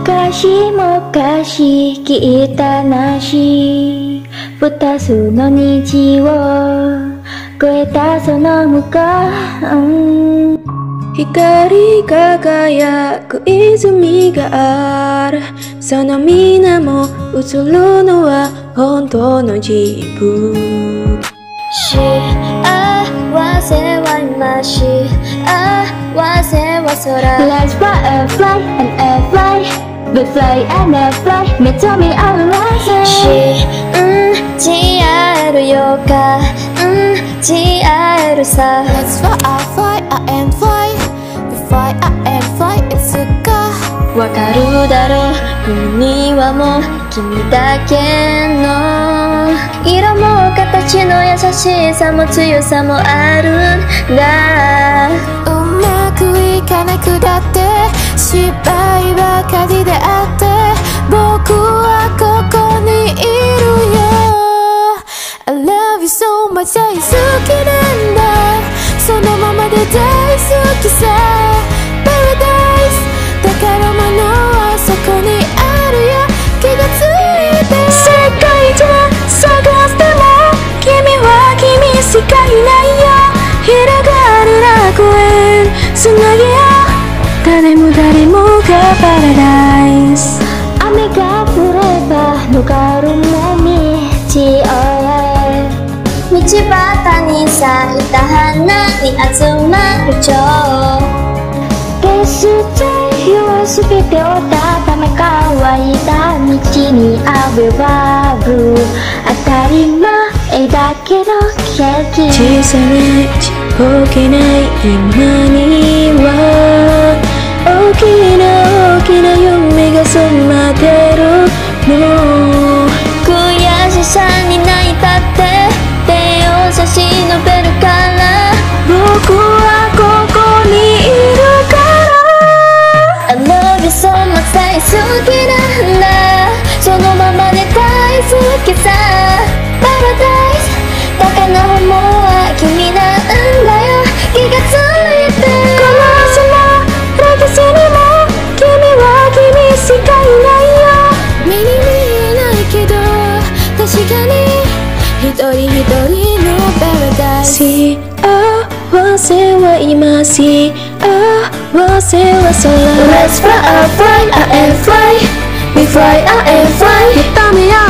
昔々聞いた話、二つの虹を越えたその向こう、光り輝く泉がある。その水も映るのは本当の自分。幸せは今、幸せは空。 Let's fly and fly and fly, we fly and fly, 目と目合わせ。信じ合えるよ、感じ合えるさ。 Let's fly and fly, we fly and fly, いつかわかるだろう、海にはもう君だけの色も形の優しさも強さもあるんだ。 うまくいかなくだって失敗ばかりであって、僕はここにいるよ。 I love you so much 大好きなんだ、そのままで大好きさ。 Paradise 宝物はそこにあるよ、気がついて。 世界中探しても君は君しかいないよ。広がる楽園つなげよう、誰もがパラダイス。雨が降ればぬかるも道へ、道端に咲いた花に集まる蝶。決して夜すべてをため乾いた道にあればブルー、当たり前だけど奇跡。小さなちっぽけない今には大きな夢が迫ってるの。悔しさに泣いたって手を差し伸べるから、僕はここにいるから。 I love you so much 大好きなんだ、そのままで大好きさ。 Paradise 宝物は君なんだよ、気がついて。この歴史にも君は君しかいないよ。 目に見えないけど確かに一人一人のParadise。 幸せは今、幸せは空。 Let's fly and fly and fly, we fly and fly, 目と目を